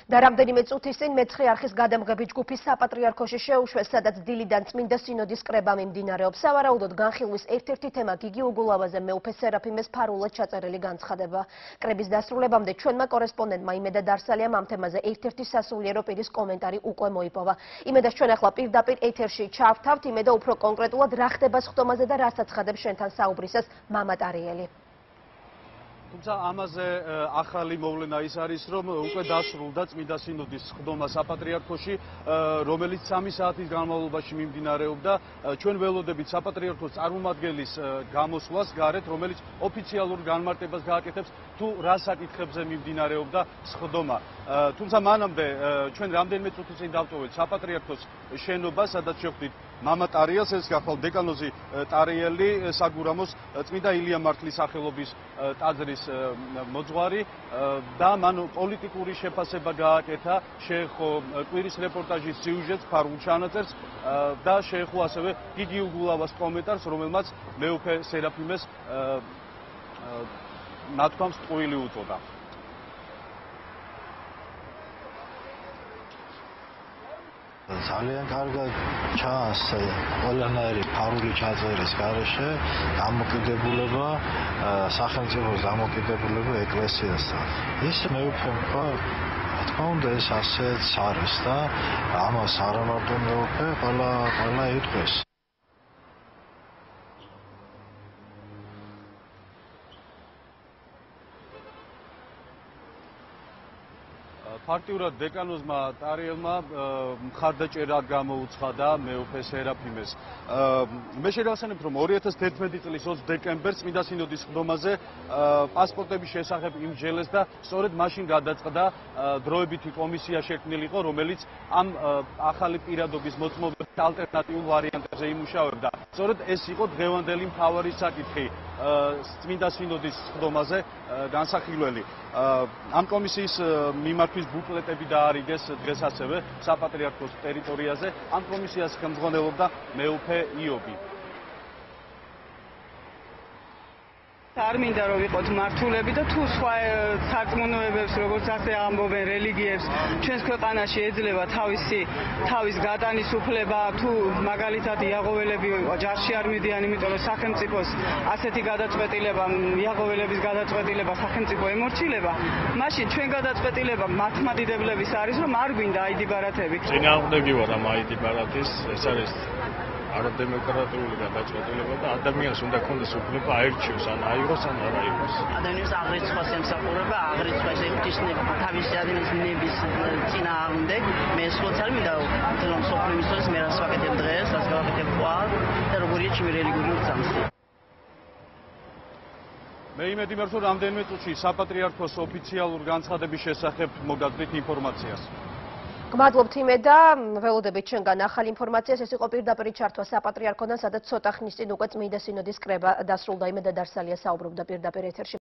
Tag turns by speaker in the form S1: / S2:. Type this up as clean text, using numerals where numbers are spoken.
S1: და რამდენიმე წუთის წინ მეცხრე არხის გადამღები ჯგუფი საპატრიარქოში შეუშვეს, სადაც დილიდან წმინდა სინოდის კრება მიმდინარეობს. სავარუდოდ განხილვის ერთ-ერთი თემა გიგი უგულავაზე მეუფე სერაფიმეს ფარულად ჩაწერილი განცხადებაა. კრების დასრულებამდე ჩვენმა კორესპონდენტმა იმედა დარსალიამ ამ თემაზე ერთ-ერთი სასულიერო პირის კომენტარი უკვე მოიპოვა. იმედას ჩვენ ახლა პირდაპირ ეთერში ჩავთავთ, იმედა უფრო კონკრეტულად რა ხდება სხდომაზე და რაც აცხადებს შენთან საუბრისას მამა ტარიელი.
S2: თუმცა ამაზე ახალი მოვლენა ის არის, რომ უკვე დასრულდა წმინდა სინოდის სხდომა საპატრიარქოში, რომელიც 3 საათის განმავლობაში მიმდინარეობდა. ჩვენ ველოდებით საპატრიარქოს წარმომადგენლის გამოსვლას გარეთ, რომელიც ოფიციალურ განმარტებას გააკეთებს, თუ რა საკითხებზე მიმდინარეობდა სხდომა. თუმცა მანამდე ჩვენ რამდენიმე წუთის წინ დავტოვეთ საპატრიარქოს შენობა, სადაც შევხვდით მამა ტარიელს, ეს გახლავთ დეკანოზი ტარიელი, საგურამოს წმინდა ილია მართლის სახელობის ტაძრის მოძღვარი და მან პოლიტიკური შეფასება გააკეთა, შეეხო კვირის რეპორტაჟის სიუჟეტს, ფარულ ჩანაწერს და შეეხო ასევე გიგი უგულავას კომენტარს, რომელმაც მეუფე სერაფიმეს ნათქვამს ტყუილი უწოდა.
S3: ძალიან კარგად ჩანს ყველანაირი ფარული ჩაწერის გარეშე დამოკიდებულება სახელმწიფოს დამოკიდებულება ეკლესიასთან. ის მეუფე რა თქმა უნდა ეს ასეც არის და ამას არა მარტო მეუფე, ყველა იტყვის.
S2: ფაქტიურად დეკანოზმა ტარიელმა მხარდაჭერა გამოუცხადა მეუფე სერაფიმეს. მე შევახსენებ, რომ 2011 წლის 20 დეკემბერს წმინდა სინოდის სხდომაზე პასპორტების შესახებ იმსჯელეს და სწორედ მაშინ გადაწყდა დროებითი კომისია შექმნილი იყო, რომელიც ამ ახალი პირადობის მოწმობების ალტერნატიულ ვარიანტებზე იმუშავებდა. სწორედ ეს იყო დღევანდელი მთავარი საკითხი წმინდა სინოდის სხდომაზე განსახილველი. ამ კომისიის მიმართვის ბუკლეტები დაარიგეს დღეს ასევე საპატრიარქოს ტერიტორიაზე. ამ კომისიას ხელმძღვანელობდა მეუფე იობი.
S4: არ მინდა რომ ვიყოთ მართულები და თუ სხვა სარწმუნოებებს, როგორც ასე ამბობენ, რელიგიებს ჩვენს ქვეყანაში ეძლევა თავის გადანის უფლება, თუ მაგალითად იაღოველები ჯარში არ მიდიან, იმიტომ რომ სახელმწიფოს ასეთი გადაწყვეტილება, იაღოველების გადაწყვეტილება სახელმწიფო ემორჩილება, მაშინ ჩვენ გადაწყვეტილება მართლმადიდებლების არის, რომ არ გვინდა აიდი ბარათები.
S5: წინააღმდეგი ვარ ამ აიდი ბარათის, ეს არის არადემოკრატიული გადაწყვეტილება და ადამიანს უნდა ქონდეს უფლება აირჩიოს, ან აიღოს, ან არ აიღოს.
S6: ადამიანს აღრიცხვას ემსახურება, აღრიცხვას ეკუთვნის თავისი ადამიანის ნების წინააღმდეგ. მე სხვაც არ მინდა რომ სოფლი მისწოს, მე რას ვაკეთებ დღეს, რას გავაკეთებ ხვალ და როგორია ჩემი რელიგიური უწამსი.
S2: მე იმედი მაქვს, რომ რამდენიმე წუთში საპატრიარქოს ოფიციალურ განცხადების შესახებ მოგაგზავნით ინფორმაციას.
S1: გმადლობთ იმედა, ველოდებით ჩვენგან ახალი ინფორმაციას. ეს იყო პირდაპირ ჩართვა საპატრიარქოდან, სადაც ცოტა ხნის წინ უკვე წმინდა სინოდის კრება დასრულდა. იმედა დარსალია საუბრობდა პირდაპირ ეთერში.